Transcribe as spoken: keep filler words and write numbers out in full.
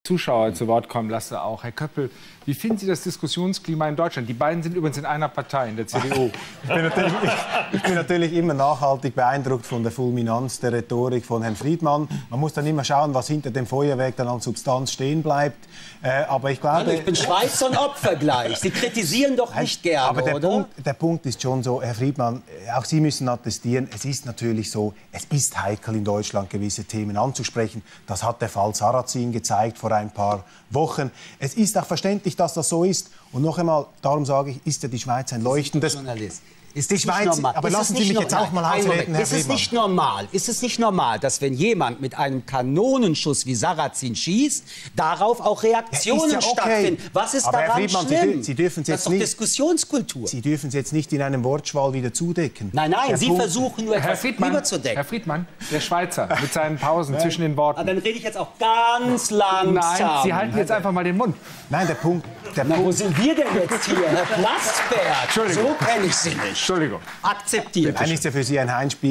Zuschauer zu Wort kommen lasse auch. Herr Köppel, wie finden Sie das Diskussionsklima in Deutschland? Die beiden sind übrigens in einer Partei, in der C D U. Ich bin natürlich, ich, ich bin natürlich immer nachhaltig beeindruckt von der Fulminanz der Rhetorik von Herrn Friedmann. Man muss dann immer schauen, was hinter dem Feuerwerk dann an Substanz stehen bleibt. Äh, aber ich glaube... Hallo, ich bin Schweizer und Opfer gleich. Sie kritisieren doch nicht gerne, aber der oder? Punkt, der Punkt ist schon so, Herr Friedmann, auch Sie müssen attestieren, es ist natürlich so, es ist heikel in Deutschland, gewisse Themen anzusprechen. Das hat der Fall Sarrazin gezeigt vor ein paar Wochen. Es ist auch verständlich, dass das so ist. Und noch einmal, darum sage ich, ist ja die Schweiz ein leuchtendes... Journalist. Ist die Schweiz, aber lassen Sie mich jetzt auch mal ausreden, Herr Ist es Friedmann. nicht normal? Ist es nicht normal, dass wenn jemand mit einem Kanonenschuss wie Sarrazin schießt, darauf auch Reaktionen ja, ist ja okay. stattfinden? Was ist aber daran Herr Friedmann, schlimm? Sie, Sie dürfen es das jetzt ist doch nicht, Diskussionskultur. Sie dürfen es jetzt nicht in einem Wortschwall wieder zudecken. Nein, nein, der Sie Punkt, versuchen nur Herr etwas Friedmann, überzudecken. Herr Friedmann, der Schweizer mit seinen Pausen zwischen den Worten. Ah, dann rede ich jetzt auch ganz langsam. Nein, Sie halten jetzt einfach mal den Mund. Nein, der Punkt... Der Na, Punkt wo sind wir denn jetzt hier, Herr Plasberg? Entschuldigung. So kenne ich Sie nicht. Entschuldigung. Akzeptiert. Nein, ist ja für Sie ein Heimspiel.